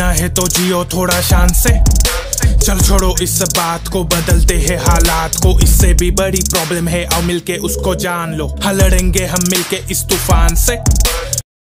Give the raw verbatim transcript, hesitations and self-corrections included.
जीना है तो जियो थोड़ा शान से। चल छोड़ो इस बात को, बदलते हैं हालात को, इससे भी बड़ी प्रॉब्लम है, आओ मिलके उसको जान लो। हाँ लड़ेंगे हम मिलके इस तूफान से।